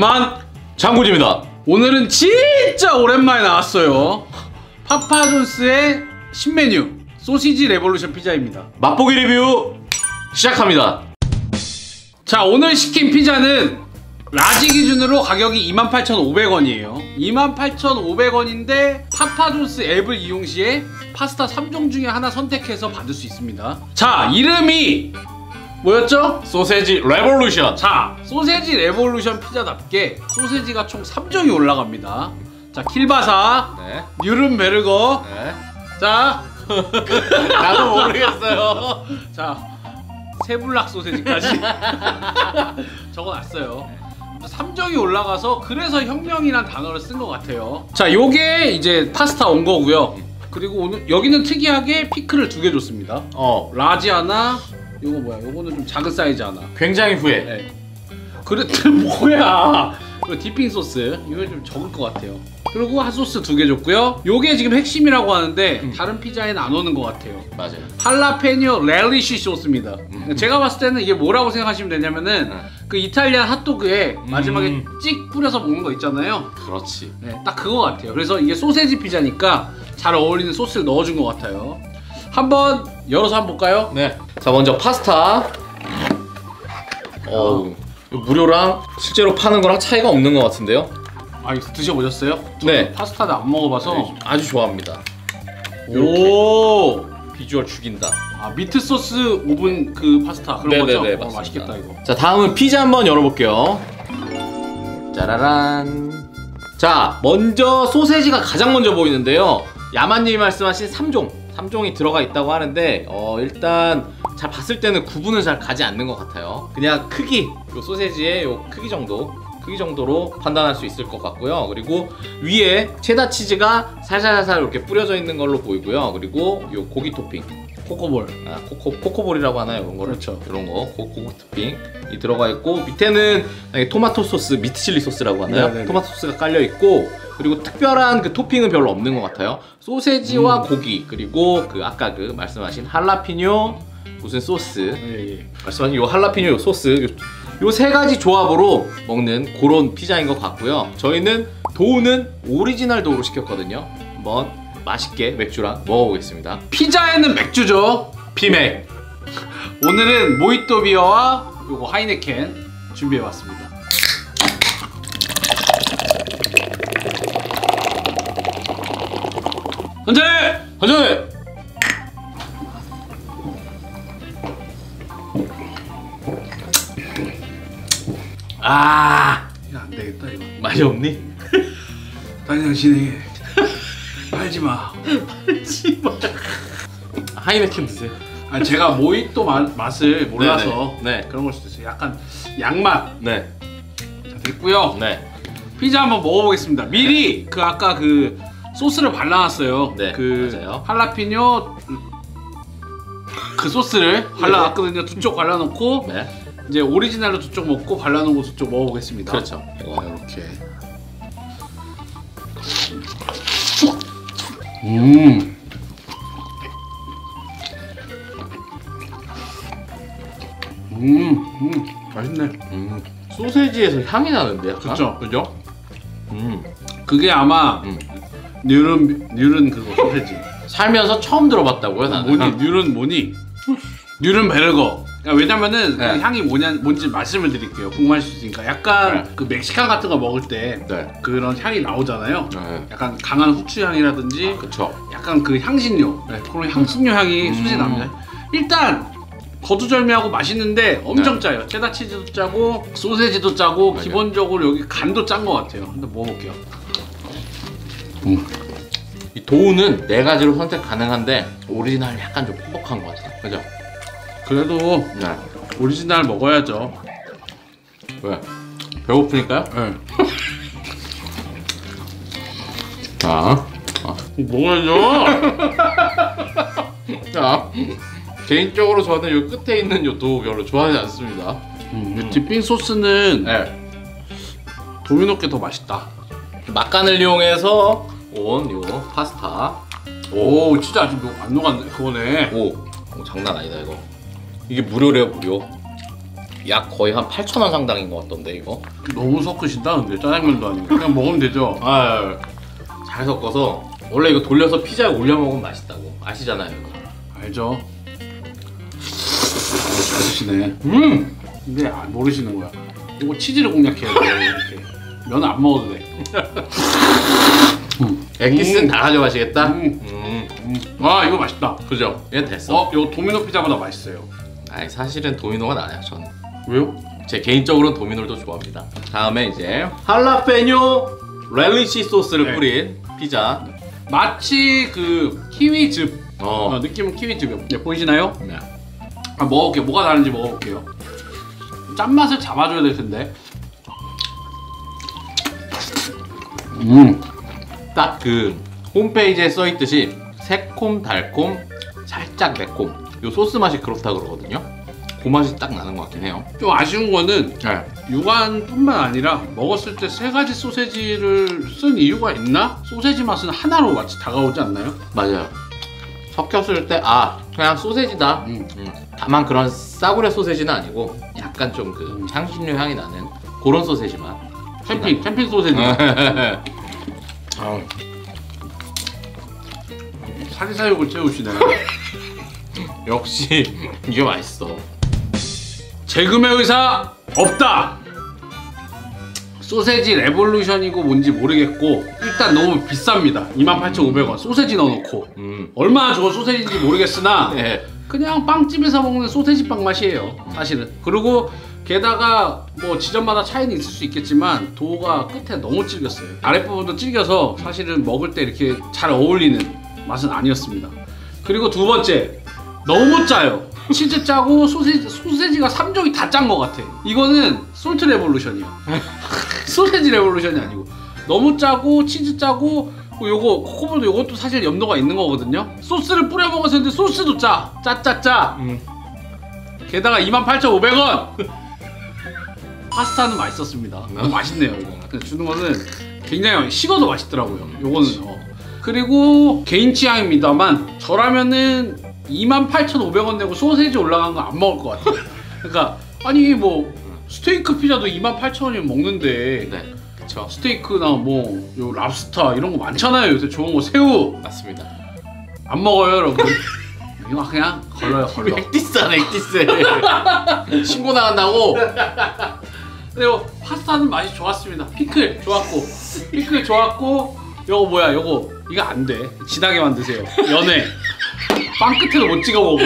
야만 장군입니다. 오늘은 진짜 오랜만에 나왔어요. 파파존스의 신메뉴 소시지 레볼루션 피자입니다. 맛보기 리뷰 시작합니다. 자, 오늘 시킨 피자는 라지 기준으로 가격이 28,500원이에요 28,500원인데 파파존스 앱을 이용 시에 파스타 3종 중에 하나 선택해서 받을 수 있습니다. 자, 이름이 뭐였죠? 소세지 레볼루션. 자, 소세지 레볼루션 피자답게 소세지가 총 3종이 올라갑니다. 자, 킬바사, 네. 뉴른베르거. 네. 자, 나도 모르겠어요. 자, 세블락 소세지까지 적어놨어요. 3종이 올라가서 그래서 혁명이란 단어를 쓴 것 같아요. 자, 요게 이제 파스타 온 거고요. 그리고 오늘 여기는 특이하게 피클을 2개 줬습니다. 라지 하나, 요거 뭐야? 요거는 좀 작은 사이즈 하나. 굉장히 후회. 네. 그래, 뭐야? 그리고 디핑 소스 이거 좀 적을 것 같아요. 그리고 핫소스 2개 줬고요. 요게 지금 핵심이라고 하는데 다른 피자에는 안 오는 것 같아요. 맞아요. 할라페뇨 렐리쉬 소스입니다. 제가 봤을 때는 이게 뭐라고 생각하시면 되냐면은 그 이탈리안 핫도그에 마지막에 찍 뿌려서 먹는 거 있잖아요. 그렇지. 네, 딱 그거 같아요. 그래서 이게 소세지 피자니까 잘 어울리는 소스를 넣어준 것 같아요. 한번 열어서 한번 볼까요? 네. 자, 먼저 파스타. 무료랑 실제로 파는 거랑 차이가 없는 것 같은데요? 아, 이거 드셔보셨어요? 네. 파스타를 안 먹어봐서. 네, 아주 좋아합니다. 오, 비주얼 죽인다. 아, 미트 소스 오븐 그 파스타 그런 거죠? 네네네, 맛있겠다 이거. 자, 다음은 피자 한번 열어볼게요. 짜라란. 자, 먼저 소세지가 가장 먼저 보이는데요. 야만님이 말씀하신 3종이 들어가 있다고 하는데 일단 잘 봤을 때는 구분은 잘 가지 않는 것 같아요. 그냥 크기, 요 소세지의 요 크기 정도로 판단할 수 있을 것 같고요. 그리고 위에 체다 치즈가 살살살살 이렇게 뿌려져 있는 걸로 보이고요. 그리고 요 고기 토핑, 코코볼. 아, 코코볼이라고 하나요? 이런 거를? 그렇죠. 이런 거 고기 토핑이 들어가 있고, 밑에는 토마토 소스, 미트 칠리 소스라고 하나요? 네네네. 토마토 소스가 깔려 있고, 그리고 특별한 그 토핑은 별로 없는 것 같아요. 소세지와 고기, 그리고 그 아까 그 말씀하신 할라피뇨 무슨 소스, 예. 말씀하신 요 할라피뇨 요 소스, 요 세 가지 조합으로 먹는 그런 피자인 것 같고요. 저희는 도우는 오리지널 도우로 시켰거든요. 한번 맛있게 맥주랑 먹어보겠습니다. 피자에는 맥주죠. 비맥. 오늘은 모히또 비어와 요거 하이네켄 준비해왔습니다. 한잔해! 아, 이거 안 되겠다 이거. 맛이 없니? 당신이 팔지 마. 하이네켄 드세요. 아, 제가 모히또 맛을 몰라서 네. 그런 걸 수도 있어요. 약간 양맛. 네. 자, 됐고요. 네. 피자 한번 먹어보겠습니다. 미리 그 아까 그 소스를 발라놨어요. 네, 그 맞아요. 할라피뇨 그 소스를 발라놨거든요. 2쪽 발라놓고 네. 이제 오리지널로 2쪽 먹고 발라놓은 거 2쪽 먹어보겠습니다. 그렇죠. 이렇게. 맛있네. 소세지에서 향이 나는데 약간? 그쵸? 그죠? 그게 아마 뉴른 그거 소세지. 살면서 처음 들어봤다고요, 나는? 뭐니? 뉴른 뭐니? 뉴른 베르거. 그러니까 왜냐면은 네. 그 향이 뭔지 말씀을 드릴게요. 궁금하실 수 있으니까. 약간 그 멕시칸 같은 거 먹을 때 네. 그런 향이 나오잖아요. 네. 약간 강한 후추 향이라든지 그쵸. 약간 그 향신료, 그런 향신료 향이 수지 납니다. 일단 거두절미하고 맛있는데 엄청 짜요. 체다 치즈도 짜고 소세지도 짜고 맞아요. 기본적으로 여기 간도 짠 것 같아요. 한번 먹어볼게요. 이 도우는 4가지로 선택 가능한데 오리지널 약간 좀 뻑뻑한 것 같아요. 그죠? 그래도 네. 오리지널 먹어야죠. 왜? 배고프니까요? 네. 자, 먹어야죠. 자, 개인적으로 저는 요 끝에 있는 요 도우 별로 좋아하지 않습니다. 이 디핑 소스는 네. 도미노께 더 맛있다. 막간을 이용해서 온 요 파스타. 오, 진짜 아직 안 녹았네. 그거네. 오, 장난 아니다 이거. 이게 무료래요, 무료. 약 거의 한 8,000원 상당인 것 같던데 이거. 너무 섞으신다 근데 짜장면도 아니고 그냥 먹으면 되죠. 잘 섞어서 원래 이거 돌려서 피자에 올려 먹으면 맛있다고 아시잖아요 이거. 알죠. 잘 드시네. 근데 모르시는 거야. 이거 치즈를 공략해야 돼. 이렇게 면은 안 먹어도 돼. 엑기스는 다 가져가시겠다. 와 이거 맛있다. 그죠? 얘 됐어. 이거 도미노 피자보다 맛있어요. 아니 사실은 도미노가 나아요 전. 왜요? 제 개인적으로는 도미노를 더 좋아합니다. 다음에 이제 할라페뇨 렐리시 소스를 네. 뿌린 피자. 마치 그 키위즙 느낌은 키위즙이요. 네, 보이시나요? 네. 먹어볼게요. 뭐가 다른지 먹어볼게요. 짠맛을 잡아줘야 될 텐데. 딱 그 홈페이지에 써있듯이 새콤 달콤 살짝 매콤 요 소스 맛이 그렇다 그러거든요. 그 맛이 딱 나는 것 같긴 해요. 좀 아쉬운 거는 네. 육안뿐만 아니라 먹었을 때 세 가지 소세지를 쓴 이유가 있나? 소세지 맛은 하나로 마치 다가오지 않나요? 맞아요. 섞였을 때 그냥 소세지다. 다만 그런 싸구려 소세지는 아니고 약간 좀 그 향신료 향이 나는 그런 소세지 맛. 캠핑 소세지. 사리사욕을 채우시네. 역시 이게 맛있어. 재구매 의사 없다. 소세지 레볼루션이고 뭔지 모르겠고 일단 너무 비쌉니다. 28,500원 소세지 넣어놓고 얼마나 좋은 소세지인지 모르겠으나 네. 그냥 빵집에서 먹는 소세지 빵 맛이에요 사실은. 그리고 게다가 뭐 지점마다 차이는 있을 수 있겠지만 도우가 끝에 너무 질겼어요. 아랫부분도 질겨서 사실은 먹을 때 이렇게 잘 어울리는 맛은 아니었습니다. 그리고 두 번째 너무 짜요. 치즈 짜고 소세지가 3종이 다 짠 것 같아. 이거는 솔트 레볼루션이야. 소세지 레볼루션이 아니고 너무 짜고 치즈 짜고 요거 코코볼도 요것도 사실 염도가 있는 거거든요. 소스를 뿌려 먹었을 때 소스도 짜짜짜. 게다가 28,500원. 파스타는 맛있었습니다. 맛있네요 이거. 근데 주는 거는 굉장히 식어도 맛있더라고요. 요거는 그리고 개인 취향입니다만 저라면은 28,500원 내고 소세지 올라간 거 안 먹을 것 같아요. 그러니까 아니 뭐 스테이크 피자도 28,000원이면 먹는데 네, 그쵸. 스테이크나 뭐 요 랍스타 이런 거 많잖아요. 요새 좋은 거 새우 맞습니다. 안 먹어요 여러분. 이거 그냥 걸러요 걸러. 액디스하네 액디스. 신고 나간다고. 근데 파스타는 맛이 좋았습니다. 피클 좋았고 피클 좋았고 요거 뭐야 요거 이거 안 돼. 진하게만 드세요. 연해. 빵 끝에도 못 찍어 먹어.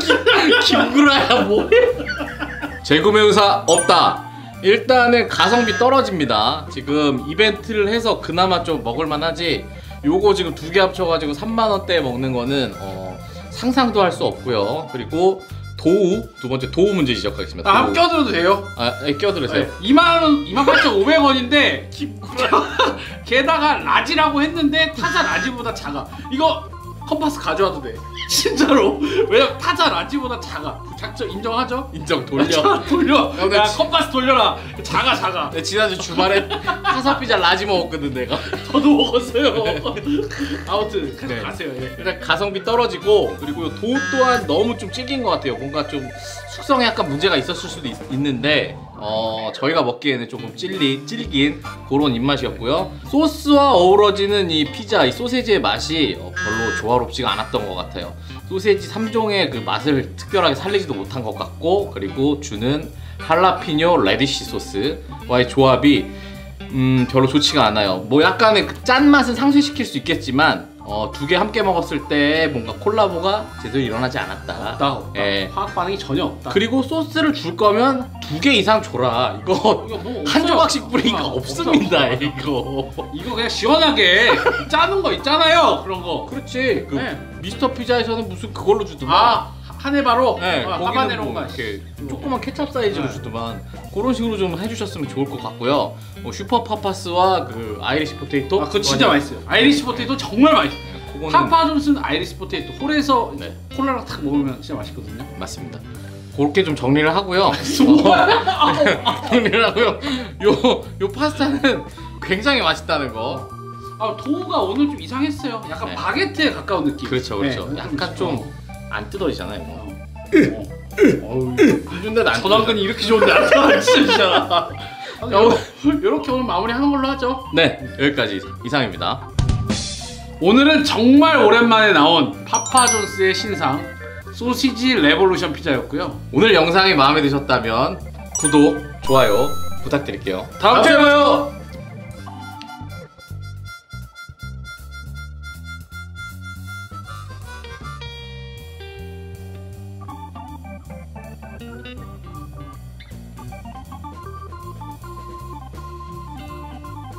김구라야 뭐해? 재구매 의사 없다. 일단은 가성비 떨어집니다. 지금 이벤트를 해서 그나마 좀 먹을만 하지 요거 지금 두 개 합쳐가지고 3만원대에 먹는 거는 상상도 할 수 없고요. 그리고 도우, 두 번째 도우 문제 지적하겠습니다. 한번 껴들어도 돼요? 네, 껴들으세요. 28,500원인데 게다가 라지라고 했는데 타자 라지보다 작아. 이거 컴파스 가져와도 돼. 진짜로. 왜냐면 타자 라지보다 작아. 작죠? 인정하죠? 인정. 돌려. 돌려. 야 컴파스 돌려라. 작아. 네, 지난주 주말에 파사피자 라지 먹었거든 내가. 저도 먹었어요. 아무튼 계속 네. 가세요. 예. 일단 가성비 떨어지고 그리고 도우 또한 너무 좀 질긴 것 같아요. 뭔가 좀 숙성에 약간 문제가 있었을 수도 있는데 저희가 먹기에는 조금 질긴 그런 입맛이었고요. 소스와 어우러지는 이 피자, 이 소세지의 맛이 별로 조화롭지가 않았던 것 같아요. 소세지 3종의 그 맛을 특별하게 살리지도 못한 것 같고 그리고 주는 할라피뇨 레디시 소스와의 조합이 별로 좋지가 않아요. 뭐 약간의 그 짠맛은 상쇄시킬 수 있겠지만 두 개 함께 먹었을 때 뭔가 콜라보가 제대로 일어나지 않았다. 없다. 예. 화학 반응이 전혀 없다. 그리고 소스를 줄 거면 2개 이상 줘라. 이거 뭐 한 조각씩 뿌리니까 없어. 없습니다. 이거 그냥 시원하게 짜는 거 있잖아요. 그런 거. 그렇지. 그 네. 미스터 피자에서는 무슨 그걸로 주더만. 하네바로. 네, 거기는 하바네로인가 뭐 이렇게 조그만 케찹 사이즈로 주더만. 그런 식으로 좀 해주셨으면 좋을 것 같고요. 슈퍼 파파스와 그 아이리시 포테이토. 그거 진짜 맛있어요. 아이리시 포테이토 정말 맛있어요. 그거는 파파 존슨 아이리시 포테이토 홀에서 네. 콜라랑 탁 먹으면 진짜 맛있거든요. 맞습니다. 그렇게 좀 정리를 하고요. 정리를 하고요. 요 파스타는 굉장히 맛있다는 거. 도우가 오늘 좀 이상했어요. 약간 네. 바게트에 가까운 느낌. 그렇죠. 네, 약간 좀 안 뜯어지잖아요. 뭐. 어우, 이준데 난 전완근이 이렇게 좋은데 안 좋아 진짜. 이렇게 오늘 마무리하는 걸로 하죠. 네, 여기까지 이상입니다. 오늘은 정말 오랜만에 나온 파파존스의 신상 소시지 레볼루션 피자였고요. 오늘 영상이 마음에 드셨다면 구독, 좋아요 부탁드릴게요. 다음 주에 봐요.